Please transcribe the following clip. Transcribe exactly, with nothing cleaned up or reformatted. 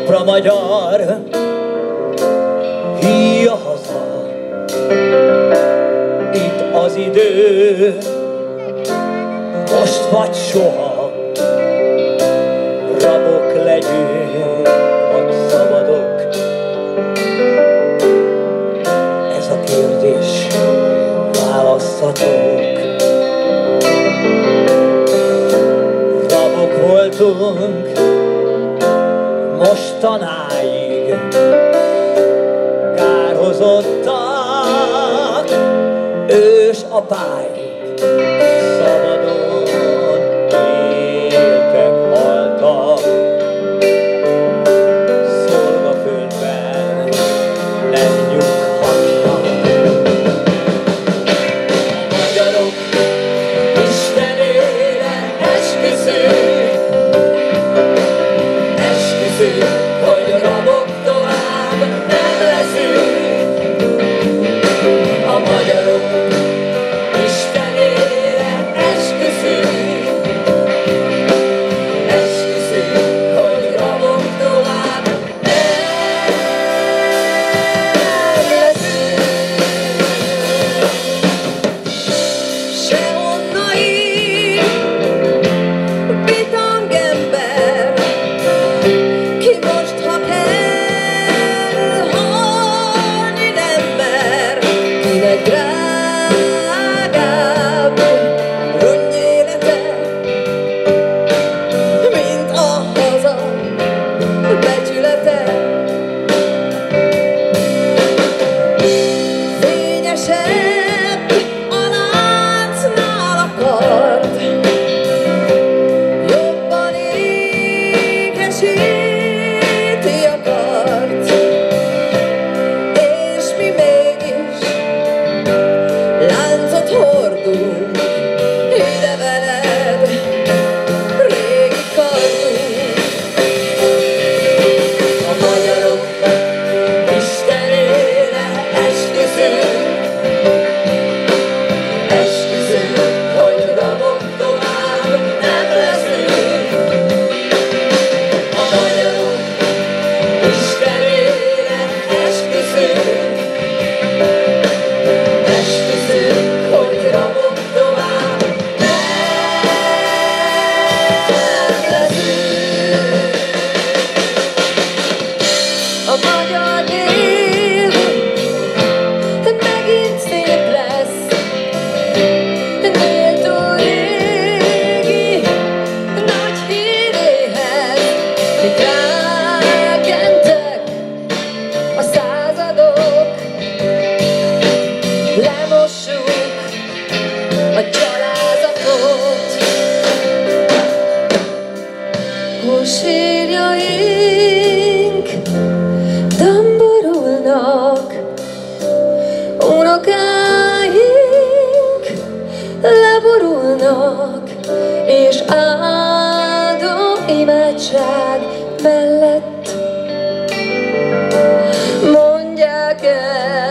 Napra magyar, híja haza, itt az idő, most vagy soha, rabok legyünk, vagy szabadok. Ez a kérdés, választhatók. Rabok voltunk mostanáig, kárhozottak ős apáik, szabadon éltek, haltak, szolgaföldben nem nyughatnak. A magyarok istenére esküszünk, esküszünk, hogy rabok tovább nem leszünk. A magyarok istenére esküszünk, esküszünk, hogy rabok tovább nem leszünk. Sehonnai bitangember, ki most, ha kell, halni nem mer, kinek drágább rongyélete, mint a haza becsülete. Fényesebb a láncnál a kard, jobban égesíti a kart, és mi mégis láncot hordunk ide veled, régi kardunk. A magyarok istenére esküszünk, esküszünk, hogy rabok tovább nem leszünk. A magyarok istenére esküszünk, esküszünk, hogy rabok tovább nem leszünk. A magyar név megint szép lesz, méltó régi nagy híréhez. Mit rákentek a századok, lemossuk a gyalázatot. Húsírjaink domborulnak, unokáink leborulnak, és áldó imádság mellett mondják el